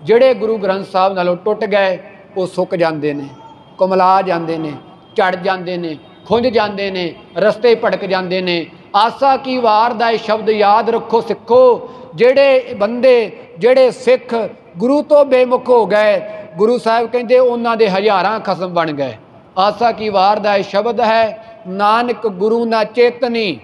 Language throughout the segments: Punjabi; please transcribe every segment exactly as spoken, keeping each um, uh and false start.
ਜਿਹੜੇ ਗੁਰੂ ਗ੍ਰੰਥ ਸਾਹਿਬ ਨਾਲੋਂ ਟੁੱਟ ਗਏ ਉਹ ਸੁੱਕ ਜਾਂਦੇ ਨੇ, ਕੁਮਲਾ ਜਾਂਦੇ ਨੇ, ਝੜ ਜਾਂਦੇ ਨੇ, ਖੁੰਝ ਜਾਂਦੇ ਨੇ, ਰਸਤੇ ਭਟਕ ਜਾਂਦੇ ਨੇ। ਆਸਾ ਕੀ ਵਾਰ ਦਾ ਇਹ ਸ਼ਬਦ ਯਾਦ ਰੱਖੋ ਸਿੱਖੋ। ਜਿਹੜੇ ਬੰਦੇ ਜਿਹੜੇ ਸਿੱਖ ਗੁਰੂ ਤੋਂ ਬੇਮੁਖ ਹੋ ਗਏ, ਗੁਰੂ ਸਾਹਿਬ ਕਹਿੰਦੇ ਉਹਨਾਂ ਦੇ ਹਜ਼ਾਰਾਂ ਖਸਮ ਬਣ ਗਏ। ਆਸਾ ਕੀ ਵਾਰ ਦਾ ਇਹ ਸ਼ਬਦ ਹੈ, ਨਾਨਕ ਗੁਰੂ ਨਾ ਚੇਤਨੀ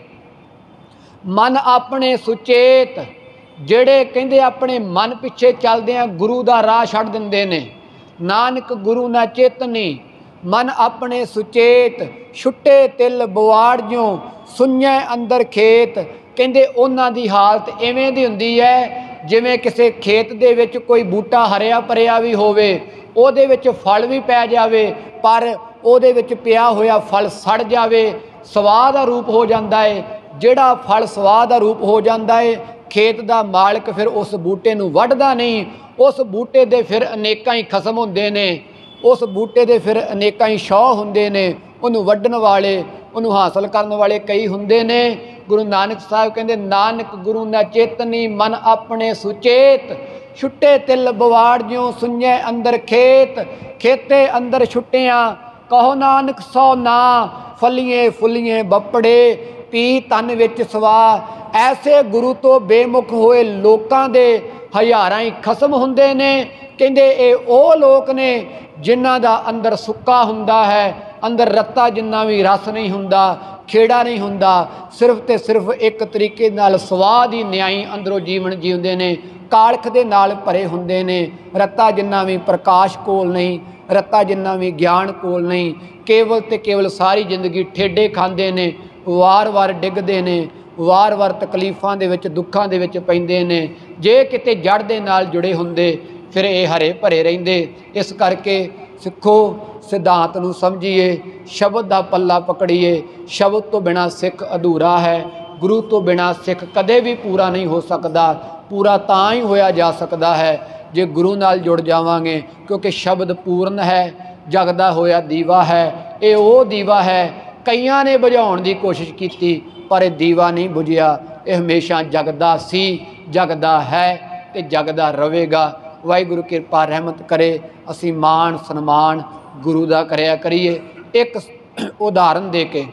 ਮਨ ਆਪਣੇ ਸੁਚੇਤ। ਜਿਹੜੇ ਕਹਿੰਦੇ ਆਪਣੇ ਮਨ ਪਿੱਛੇ ਚੱਲਦਿਆਂ ਗੁਰੂ ਦਾ ਰਾਹ ਛੱਡ ਦਿੰਦੇ ਨੇ। ਨਾਨਕ ਗੁਰੂ ਨਾ ਚੇਤਨੀ ਮਨ ਆਪਣੇ ਸੁਚੇਤ, ਛੁੱਟੇ ਤਿਲ ਬਵਾੜ ਜਿਉਂ ਸੁਣਿਐ ਅੰਦਰ ਖੇਤ। ਕਹਿੰਦੇ ਉਹਨਾਂ ਦੀ ਹਾਲਤ ਇਵੇਂ ਦੀ ਹੁੰਦੀ ਹੈ ਜਿਵੇਂ ਕਿਸੇ ਖੇਤ ਦੇ ਵਿੱਚ ਕੋਈ ਬੂਟਾ ਹਰਿਆ ਭਰਿਆ ਵੀ ਹੋਵੇ, ਉਹਦੇ ਵਿੱਚ ਫਲ ਵੀ ਪੈ ਜਾਵੇ, ਪਰ ਉਹਦੇ ਵਿੱਚ ਪਿਆ ਹੋਇਆ ਫਲ ਸੜ ਜਾਵੇ, ਸਵਾਹ ਦਾ ਰੂਪ ਹੋ ਜਾਂਦਾ ਹੈ। ਜਿਹੜਾ ਫਲ ਸਵਾਹ ਦਾ ਰੂਪ ਹੋ ਜਾਂਦਾ ਹੈ, ਖੇਤ ਦਾ ਮਾਲਕ ਫਿਰ ਉਸ ਬੂਟੇ ਨੂੰ ਵੱਢਦਾ ਨਹੀਂ। ਉਸ ਬੂਟੇ ਦੇ ਫਿਰ ਅਨੇਕਾਂ ਹੀ ਖਸਮ ਹੁੰਦੇ ਨੇ, ਉਸ ਬੂਟੇ ਦੇ ਫਿਰ ਅਨੇਕਾਂ ਹੀ ਸ਼ੌਹ ਹੁੰਦੇ ਨੇ। ਉਹਨੂੰ ਵੱਢਣ ਵਾਲੇ, ਉਹਨੂੰ ਹਾਸਲ ਕਰਨ ਵਾਲੇ ਕਈ ਹੁੰਦੇ ਨੇ। ਗੁਰੂ ਨਾਨਕ ਸਾਹਿਬ ਕਹਿੰਦੇ ਨਾਨਕ ਗੁਰੂ ਨਾ ਚੇਤਨੀ ਮਨ ਆਪਣੇ ਸੁਚੇਤ, ਛੁੱਟੇ ਤਿਲ ਬਵਾੜ ਜਿਉਂ ਸੁਣਿਐ ਅੰਦਰ ਖੇਤ। ਖੇਤੇ ਅੰਦਰ ਛੁੱਟਿਆਂ ਕਹੋ ਨਾਨਕ ਸੋ ਨਾ, ਫਲੀਏ ਫੁੱਲੀਏ ਬੱਪੜੇ ਪੀ ਤਨ ਵਿੱਚ ਸਵਾ। ਐਸੇ ਗੁਰੂ ਤੋਂ ਬੇਮੁਖ ਹੋਏ ਲੋਕਾਂ ਦੇ ਹਜ਼ਾਰਾਂ ਹੀ ਖਸਮ ਹੁੰਦੇ ਨੇ। ਕਹਿੰਦੇ ਇਹ ਉਹ ਲੋਕ ਨੇ ਜਿਨ੍ਹਾਂ ਦਾ ਅੰਦਰ ਸੁੱਕਾ ਹੁੰਦਾ ਹੈ, ਅੰਦਰ ਰੱਤਾ ਜਿੰਨਾ ਵੀ ਰਸ ਨਹੀਂ ਹੁੰਦਾ, ਖੇੜਾ ਨਹੀਂ ਹੁੰਦਾ, ਸਿਰਫ ਤੇ ਸਿਰਫ ਇੱਕ ਤਰੀਕੇ ਨਾਲ ਸਵਾਹ ਦੀ ਨਿਆਈ ਅੰਦਰੋਂ ਜੀਵਨ ਜੀਉਂਦੇ ਨੇ, ਕਾਲਖ ਦੇ ਨਾਲ ਭਰੇ ਹੁੰਦੇ ਨੇ। ਰੱਤਾ ਜਿੰਨਾ ਵੀ ਪ੍ਰਕਾਸ਼ ਕੋਲ ਨਹੀਂ, ਰੱਤਾ ਜਿੰਨਾ ਵੀ ਗਿਆਨ ਕੋਲ ਨਹੀਂ, ਕੇਵਲ ਤੇ ਕੇਵਲ ਸਾਰੀ ਜ਼ਿੰਦਗੀ ਠੇਡੇ ਖਾਂਦੇ ਨੇ, ਵਾਰ-ਵਾਰ ਡਿੱਗਦੇ ਨੇ, ਵਾਰ-ਵਾਰ ਤਕਲੀਫਾਂ ਦੇ ਵਿੱਚ ਦੁੱਖਾਂ ਦੇ ਵਿੱਚ ਪੈਂਦੇ ਨੇ। ਜੇ ਕਿਤੇ ਜੜ ਦੇ ਨਾਲ ਜੁੜੇ ਹੁੰਦੇ ਫਿਰ ਇਹ ਹਰੇ ਭਰੇ ਰਹਿੰਦੇ। ਇਸ ਕਰਕੇ ਸਿੱਖੋ ਸਿਧਾਂਤ ਨੂੰ ਸਮਝੀਏ, ਸ਼ਬਦ ਦਾ ਪੱਲਾ ਪਕੜੀਏ। ਸ਼ਬਦ ਤੋਂ ਬਿਨਾਂ ਸਿੱਖ ਅਧੂਰਾ ਹੈ। ਗੁਰੂ ਤੋਂ ਬਿਨਾਂ ਸਿੱਖ ਕਦੇ ਵੀ ਪੂਰਾ ਨਹੀਂ ਹੋ ਸਕਦਾ। ਪੂਰਾ ਤਾਂ ਹੀ ਹੋਇਆ ਜਾ ਸਕਦਾ ਹੈ ਜੇ ਗੁਰੂ ਨਾਲ ਜੁੜ ਜਾਵਾਂਗੇ, ਕਿਉਂਕਿ ਸ਼ਬਦ ਪੂਰਨ ਹੈ, ਜਗਦਾ ਹੋਇਆ ਦੀਵਾ ਹੈ। ਇਹ ਉਹ ਦੀਵਾ ਹੈ, ਕਈਆਂ ਨੇ ਬੁਝਾਉਣ ਦੀ ਕੋਸ਼ਿਸ਼ ਕੀਤੀ ਪਰ ਇਹ ਦੀਵਾ ਨਹੀਂ ਬੁਝਿਆ। ਇਹ ਹਮੇਸ਼ਾ ਜਗਦਾ ਸੀ, ਜਗਦਾ ਹੈ ਤੇ ਜਗਦਾ ਰਹੇਗਾ। ਵਾਹਿਗੁਰੂ ਕਿਰਪਾ ਰਹਿਮਤ ਕਰੇ। ਅਸੀਂ ਮਾਣ ਸਨਮਾਨ ਗੁਰੂ ਦਾ ਕਰਿਆ ਕਰੀਏ। ਇੱਕ ਉਦਾਹਰਨ ਦੇ ਕੇ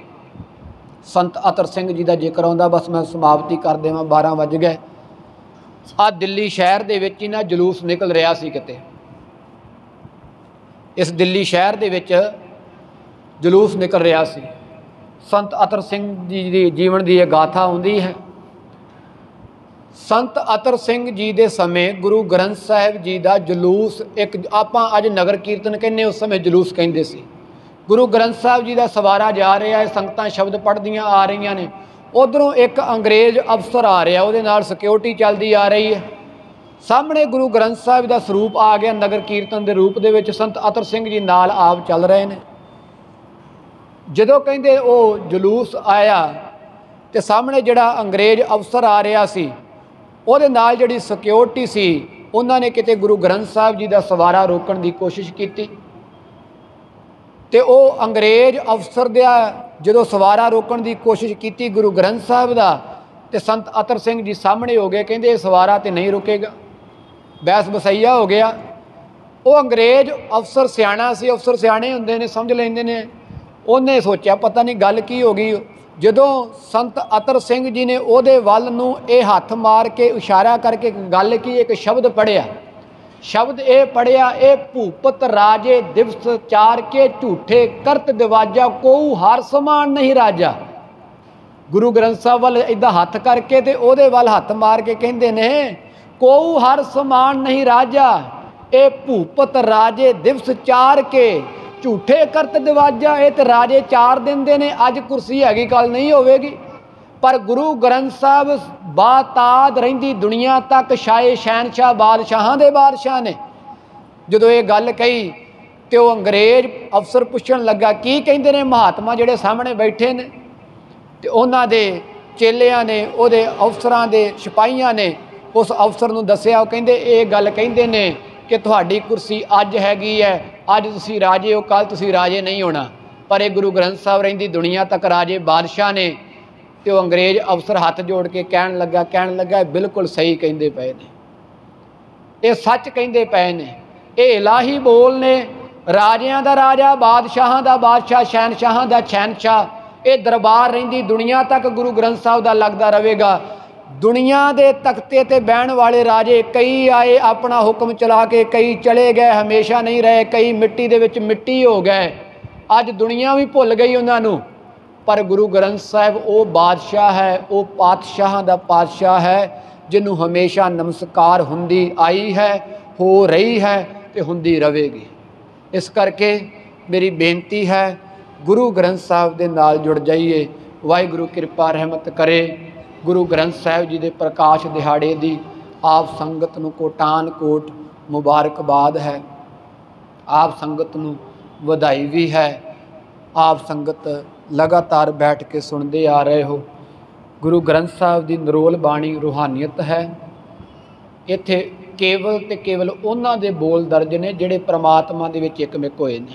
ਸੰਤ ਅਤਰ ਸਿੰਘ ਜੀ ਦਾ ਜ਼ਿਕਰ ਆਉਂਦਾ, ਬਸ ਮੈਂ ਸਮਾਪਤੀ ਕਰ ਦੇਵਾਂ, ਬਾਰਾਂ ਵੱਜ ਗਏ। ਆ ਦਿੱਲੀ ਸ਼ਹਿਰ ਦੇ ਵਿੱਚ ਹੀ ਨਾ ਜਲੂਸ ਨਿਕਲ ਰਿਹਾ ਸੀ ਕਿਤੇ। ਇਸ ਦਿੱਲੀ ਸ਼ਹਿਰ ਦੇ ਵਿੱਚ ਜਲੂਸ ਨਿਕਲ ਰਿਹਾ ਸੀ। ਸੰਤ ਅਤਰ ਸਿੰਘ ਜੀ ਦੀ ਜੀਵਨ ਦੀ ਇਹ ਗਾਥਾ ਆਉਂਦੀ ਹੈ। ਸੰਤ ਅਤਰ ਸਿੰਘ ਜੀ ਦੇ ਸਮੇਂ ਗੁਰੂ ਗ੍ਰੰਥ ਸਾਹਿਬ ਜੀ ਦਾ ਜਲੂਸ, ਇੱਕ ਆਪਾਂ ਅੱਜ ਨਗਰ ਕੀਰਤਨ ਕਹਿੰਦੇ, ਉਸ ਸਮੇਂ ਜਲੂਸ ਕਹਿੰਦੇ ਸੀ। ਗੁਰੂ ਗ੍ਰੰਥ ਸਾਹਿਬ ਜੀ ਦਾ ਸਵਾਰਾ ਜਾ ਰਿਹਾ ਹੈ, ਸੰਗਤਾਂ ਸ਼ਬਦ ਪੜ੍ਹਦੀਆਂ ਆ ਰਹੀਆਂ ਨੇ। ਉੱਧਰੋਂ ਇੱਕ ਅੰਗਰੇਜ਼ ਅਫਸਰ ਆ ਰਿਹਾ, ਉਹਦੇ ਨਾਲ ਸਿਕਿਉਰਿਟੀ ਚੱਲਦੀ ਆ ਰਹੀ ਹੈ। ਸਾਹਮਣੇ ਗੁਰੂ ਗ੍ਰੰਥ ਸਾਹਿਬ ਦਾ ਸਰੂਪ ਆ ਗਿਆ ਨਗਰ ਕੀਰਤਨ ਦੇ ਰੂਪ ਦੇ ਵਿੱਚ। ਸੰਤ ਅਤਰ ਸਿੰਘ ਜੀ ਨਾਲ ਆਪ ਚੱਲ ਰਹੇ ਨੇ। ਜਦੋਂ ਕਹਿੰਦੇ ਉਹ ਜਲੂਸ ਆਇਆ ਤੇ ਸਾਹਮਣੇ ਜਿਹੜਾ ਅੰਗਰੇਜ਼ ਅਫਸਰ ਆ ਰਿਹਾ ਸੀ, ਉਹਦੇ ਨਾਲ ਜਿਹੜੀ ਸਿਕਿਉਰਿਟੀ ਸੀ, ਉਹਨਾਂ ਨੇ ਕਿਤੇ ਗੁਰੂ ਗ੍ਰੰਥ ਸਾਹਿਬ ਜੀ ਦਾ ਸਵਾਰਾ ਰੋਕਣ ਦੀ ਕੋਸ਼ਿਸ਼ ਕੀਤੀ ਤੇ ਉਹ ਅੰਗਰੇਜ਼ ਅਫਸਰ ਦਾ ਜਦੋਂ ਸਵਾਰਾ ਰੋਕਣ ਦੀ ਕੋਸ਼ਿਸ਼ ਕੀਤੀ ਗੁਰੂ ਗ੍ਰੰਥ ਸਾਹਿਬ ਦਾ, ਤੇ ਸੰਤ ਅਤਰ ਸਿੰਘ ਜੀ ਸਾਹਮਣੇ ਹੋ ਗਏ। ਕਹਿੰਦੇ ਇਹ ਸਵਾਰਾ ਤੇ ਨਹੀਂ ਰੁਕੇਗਾ। ਬਹਿਸ ਬਸਈਆ ਹੋ ਗਿਆ। ਉਹ ਅੰਗਰੇਜ਼ ਅਫਸਰ ਸਿਆਣਾ ਸੀ, ਅਫਸਰ ਸਿਆਣੇ ਹੁੰਦੇ ਨੇ, ਸਮਝ ਲੈਂਦੇ ਨੇ। ਉਹਨੇ ਸੋਚਿਆ ਪਤਾ ਨਹੀਂ ਗੱਲ ਕੀ ਹੋ ਗਈ। ਜਦੋਂ ਸੰਤ ਅਤਰ ਸਿੰਘ ਜੀ ਨੇ ਉਹਦੇ ਵੱਲ ਨੂੰ ਇਹ ਹੱਥ ਮਾਰ ਕੇ ਇਸ਼ਾਰਾ ਕਰਕੇ ਗੱਲ ਕੀ, ਇੱਕ ਸ਼ਬਦ ਪੜ੍ਹਿਆ। ਸ਼ਬਦ ਇਹ ਪੜ੍ਹਿਆ, ਇਹ ਭੂਪਤ ਰਾਜੇ ਦਿਵਸ ਚਾਰ ਕੇ ਝੂਠੇ ਕਰਤ ਦਿਵਾਜਾ ਕੋਊ ਹਰ ਸਮਾਨ ਨਹੀਂ ਰਾਜਾ। ਗੁਰੂ ਗ੍ਰੰਥ ਸਾਹਿਬ ਵੱਲ ਇੱਦਾਂ ਹੱਥ ਕਰਕੇ ਤੇ ਉਹਦੇ ਵੱਲ ਹੱਥ ਮਾਰ ਕੇ ਕਹਿੰਦੇ ਨੇ ਕੋਊ ਹਰ ਸਮਾਨ ਨਹੀਂ ਰਾਜਾ, ਇਹ ਭੂਪਤ ਰਾਜੇ ਦਿਵਸ ਚਾਰ ਕੇ ਝੂਠੇ ਕਰਤ ਦਿਵਾਜਾ। ਇਹ ਤੇ ਰਾਜੇ ਚਾਰ ਦਿਨ ਦੇ ਨੇ, ਅੱਜ ਕੁਰਸੀ ਹੈਗੀ ਕੱਲ ਨਹੀਂ ਹੋਵੇਗੀ। ਪਰ ਗੁਰੂ ਗ੍ਰੰਥ ਸਾਹਿਬ ਬਾਤਾਦ ਰਹਿੰਦੀ ਦੁਨੀਆ ਤੱਕ ਸ਼ਾਏ ਸ਼ਹਿਨਸ਼ਾਹ ਬਾਦਸ਼ਾਹਾਂ ਦੇ ਬਾਦਸ਼ਾਹ ਨੇ। ਜਦੋਂ ਇਹ ਗੱਲ ਕਹੀ ਤੇ ਉਹ ਅੰਗਰੇਜ਼ ਅਫਸਰ ਪੁੱਛਣ ਲੱਗਾ ਕੀ ਕਹਿੰਦੇ ਨੇ ਮਹਾਤਮਾ ਜਿਹੜੇ ਸਾਹਮਣੇ ਬੈਠੇ ਨੇ। ਤੇ ਉਹਨਾਂ ਦੇ ਚੇਲਿਆਂ ਨੇ, ਉਹਦੇ ਅਫਸਰਾਂ ਦੇ ਸਿਪਾਹੀਆਂ ਨੇ ਉਸ ਅਫਸਰ ਨੂੰ ਦੱਸਿਆ। ਉਹ ਕਹਿੰਦੇ ਇਹ ਗੱਲ ਕਹਿੰਦੇ ਨੇ ਕਿ ਤੁਹਾਡੀ ਕੁਰਸੀ ਅੱਜ ਹੈਗੀ ਹੈ, ਅੱਜ ਤੁਸੀਂ ਰਾਜੇ ਹੋ, ਕੱਲ੍ਹ ਤੁਸੀਂ ਰਾਜੇ ਨਹੀਂ ਹੋਣਾ। ਪਰ ਇਹ ਗੁਰੂ ਗ੍ਰੰਥ ਸਾਹਿਬ ਰਹਿੰਦੀ ਦੁਨੀਆ ਤੱਕ ਰਾਜੇ ਬਾਦਸ਼ਾਹ ਨੇ। ਤੇ ਉਹ ਅੰਗਰੇਜ਼ ਅਫਸਰ ਹੱਥ ਜੋੜ ਕੇ ਕਹਿਣ ਲੱਗਾ ਕਹਿਣ ਲੱਗਾ ਬਿਲਕੁਲ ਸਹੀ ਕਹਿੰਦੇ ਪਏ ਨੇ। ये सच कहते पे ने, ये इलाही बोल ने। राजियां दा राजा, बादशाहां दा बादशाह, शहनशाहां दा शहनशाह। ये दरबार रहिंदी दुनिया तक गुरु ग्रंथ साहब का लगता रहेगा। दुनिया के तख्ते ते बहन वाले राजे कई आए अपना हुक्म चला के, कई चले गए, हमेशा नहीं रहे, कई मिट्टी दे विच मिट्टी हो गए। अज दुनिया भी भुल गई उन्होंने, पर गुरु ग्रंथ साहब वो बादशाह है, वो पातशाह का पातशाह है जिन्हों हमेशा नमस्कार हुंदी आई है, हो रही है तो हुंदी रहेगी। इस करके मेरी बेनती है, गुरु ग्रंथ साहब के नाल जुड़ जाइए। वाहिगुरु कृपा रहमत करे। गुरु ग्रंथ साहब जी के प्रकाश दिहाड़े की आप संगत नूं कोटान कोट मुबारकबाद है, आप संगत नूं वधाई भी है। आप संगत लगातार बैठ के सुनते आ रहे हो। गुरु ग्रंथ साहब की नरोल बाणी रूहानीयत है। इत्थे केवल ते केवल उन्हां दे बोल दर्ज ने जिहड़े परमात्मा दे विच एकमिक होए ने।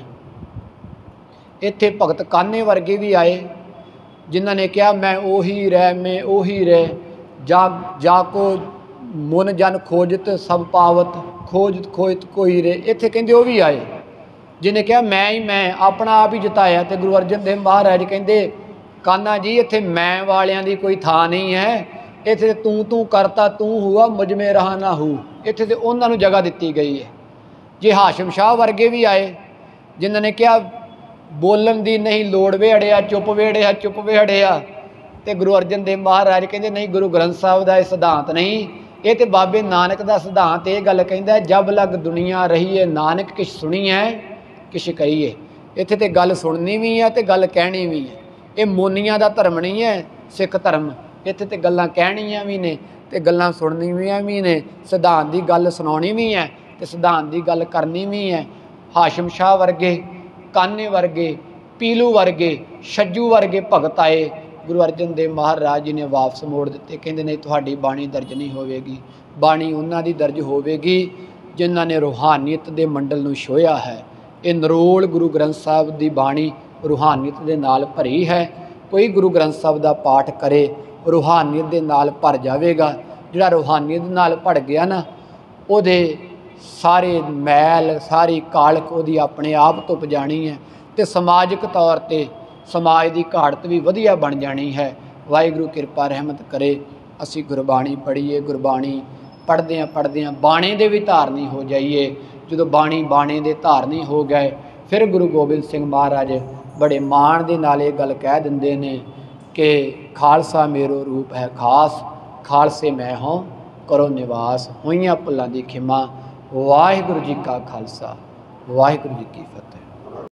इत्थे भगत कान्हे वर्गे भी आए जिन्हां ने कहा मैं ओही रह, मैं ओही रह, जा जाको मुन जन खोजत सब पावत, खोजत खोजत कोई रे। इत्थे कहंदे वो भी आए जिन्हें कहा मैं ही मैं, अपना आप ही जिताया। तो गुरु अर्जन देव महाराज कहंदे कान्हा जी इत्थे मैं वालियां दी कोई थां नहीं है, इत्थे तू तू करता तू हुआ मुझ में रहा ना हूँ। इत्थे तो उन्होंने जगह दी गई है। जे हाशिम शाह वर्गे भी आए जिन्होंने कहा बोलन दी नहीं लोड़ वेड़िया, चुप वेड़िया, चुप वेड़िया। तो गुरु अर्जन देव महाराज कहते नहीं, गुरु ग्रंथ साहब का यह सिद्धांत नहीं, ये तो बाबे नानक का सिद्धांत। ये गल कहता जब लग दुनिया रही है नानक किश सुनी है किश कही है। इत्थे तो गल सुननी भी है तो गल कहनी भी है। ये मोनिया का धर्म नहीं है सिख धर्म। इत्थे तो गल्लां कहनियां भी ने ते गल्लां सुननियां भी ने, सिद्धांत की गल सुनाउणी भी है तो सिद्धांत की गल करनी भी है। हाशिम शाह वर्गे, कान्हे वर्गे, पीलू वर्गे, छज्जू वर्गे भगत आए, गुरु अर्जन देव महाराज जी ने वापस मोड़ दिते। कहते नहीं तुहाडी बाणी दर्ज नहीं होवेगी, बाणी उन्हां दी दर्ज होवेगी जिन्हां ने रूहानीयत दे मंडल नूं छोया है। ये नरोल गुरु ग्रंथ साहब की बाणी रूहानीयत दे नाल भरी है। कोई गुरु ग्रंथ साहब का पाठ करे रूहानीयत दे नाल भर जाएगा। जिहड़ा रूहानीयत दे नाल भर गया ना, उहदे सारे मैल सारी कालक उहदी अपने आप धुप जानी है तो समाजिक तौर पर समाज की घाड़त भी वधिया बन जानी है। वाहिगुरू कृपा रहमत करे। असी गुरबाणी पढ़ीए, गुरबाणी पढ़द्या पढ़द्या बाणे दे भी धारनी हो जाइए। जो बाणी बाणे दे धारनी हो गए फिर गुरु गोबिंद सिंह महाराज बड़े माण दे नाल ये गल कह दिंदे ने कि खालसा मेरो रूप है खास, खालसे मैं हों करो निवास, होइयां भुल्लां दी खिमा। वाहिगुरू जी का खालसा, वाहिगुरू जी की फतेह।